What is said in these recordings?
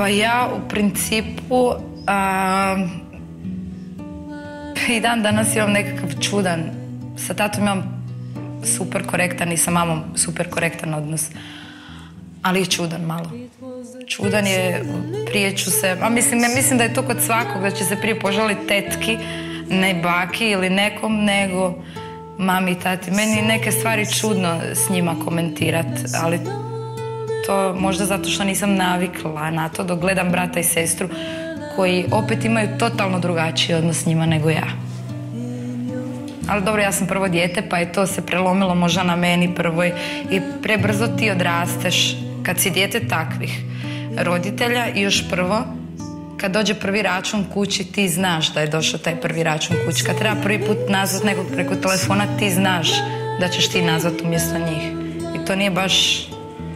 Pa ja u principu i dan danas imam nekakav čudan, sa tatom imam super korektan i sa mamom super korektan odnos, ali je čudan malo. Čudan je, prije ću se, mislim da je to kod svakog, da će se prije požaliti tetki, ne baki ili nekom, nego mami i tati. Meni neke stvari čudno s njima komentirati, ali to možda zato što nisam navikla na to, dok gledam brata i sestru koji opet imaju totalno drugačiji odnos s njima nego ja. Ali dobro, ja sam prvo dijete, pa je to se prelomilo možda na meni prvoj i prebrzo ti odrasteš kad si dijete takvih roditelja i još prvo, kad dođe prvi račun kući, ti znaš da je došao taj prvi račun kući. Kad treba prvi put nazvat nekog preko telefona, ti znaš da ćeš ti nazvat umjesto njih. I to nije baš...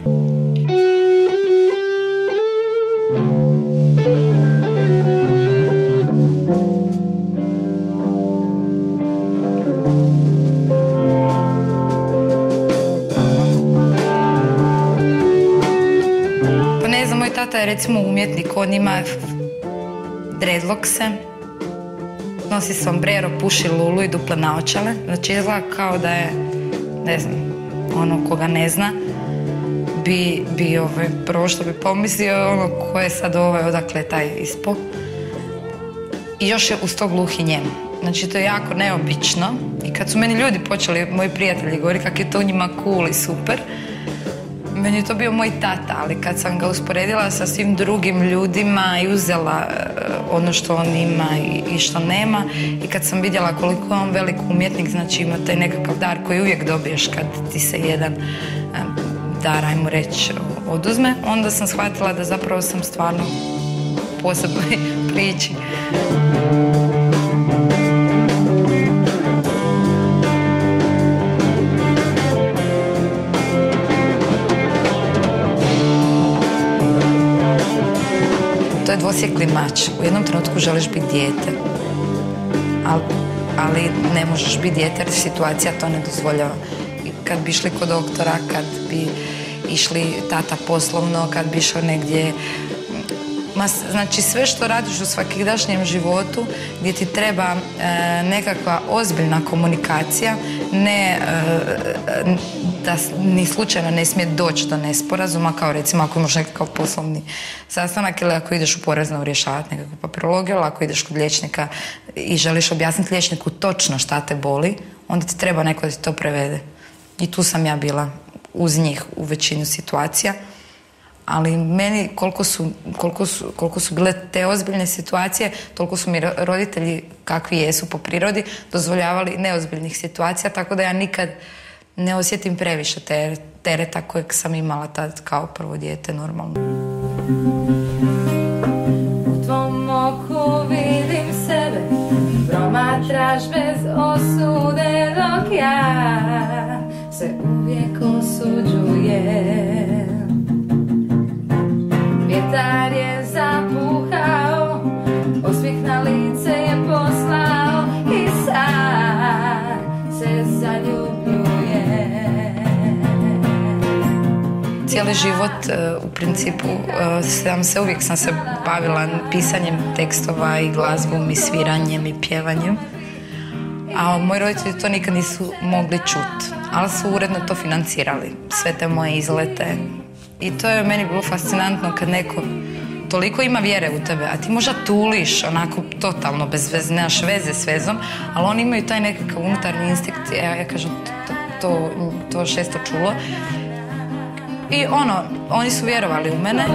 Pa ne znam, moj tata je recimo umjetnik, on ima dreadlockse, nosi sombrero, puši lulu i duple naočale. Znači izgleda kao da je, ne znam, ono koga ne zna, prvo što bi pomislio, ono ko je sad odakle je taj ispo. I još je uz to gluhi njem. Znači to je jako neobično. I kad su meni ljudi počeli, moji prijatelji, govori kak je to u njima cool i super, meni je to bio moj tata, ali kad sam ga usporedila sa svim drugim ljudima i uzela ono što on ima i što nema, i kad sam vidjela koliko je on velik umjetnik, znači ima taj nekakav dar koji uvijek dobiješ kad ti se jedan dar, ajmo reći, oduzme, onda sam shvatila da zapravo sam stvarno u posebnoj priči. To je dvosjekli mač. U jednom trenutku želiš biti dijete, ali ne možeš biti dijete jer situacija to ne dozvoljava. Kad bi išli kod doktora, kad bi išli tata poslovno, kad bi išao negdje... Znači sve što radiš u svakidašnjem životu gdje ti treba nekakva ozbiljna komunikacija, ne da ni slučajno ne smije doći do nesporazuma, kao recimo ako imaš nekakav poslovni sastanak ili ako ideš u porezno rješavati nekakvu papirologiju, ili ako ideš kod liječnika i želiš objasniti liječniku točno šta te boli, onda ti treba neko da ti to prevede. I tu sam ja bila uz njih u većinu situacija. Ali meni, koliko su bile te ozbiljne situacije, toliko su mi roditelji, kakvi jesu po prirodi, dozvoljavali neozbiljnih situacija, tako da ja nikad ne osjetim previše tereta kojeg sam imala tad kao prvo dijete normalno. U tvom oku vidim sebe, promatraš bez osude, dok ja se uvijek osuđujem. Vjetar je zapuhao, osmijeh na lice je poslao i sad se zaljubljuje. Cijeli život, u principu, uvijek sam se bavila pisanjem tekstova i glazbom i sviranjem i pjevanjem. A moji roditelji to nikad nisu mogli čuti, ali su uredno to financirali, sve te moje izlete. I to je meni bilo fascinantno kad neko toliko ima vjere u tebe, a ti možda tuliš onako totalno bez veze, nemaš veze s vezom, ali oni imaju taj nekakav unutarnji instinkt, ja kažem to šesto čulo. I oni su vjerovali u mene.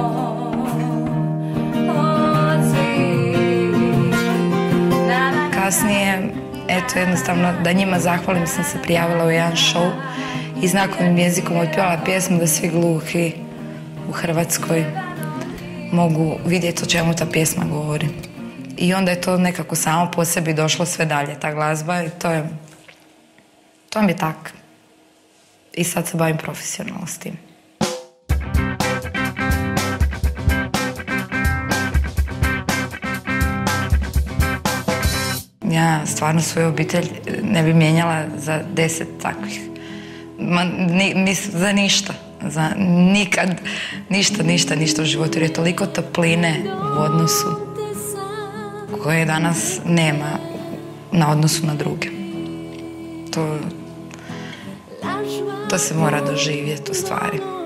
Kasnije, eto jednostavno, da njima zahvalim, sam se prijavila u jedan show i znakovnim jezikom otpjevala pjesmu da svi gluhi u Hrvatskoj mogu vidjeti o čemu ta pjesma govori. I onda je to nekako samo po sebi došlo sve dalje, ta glazba, i to mi je tak. I sad se bavim profesionalno s tim. Ja stvarno svoju obitelj ne bi mijenjala za 10 takvih. Za ništa. za nikad, ništa u životu, jer je toliko topline u odnosu koje danas nema na odnosu na druge. To se mora doživjeti u stvari.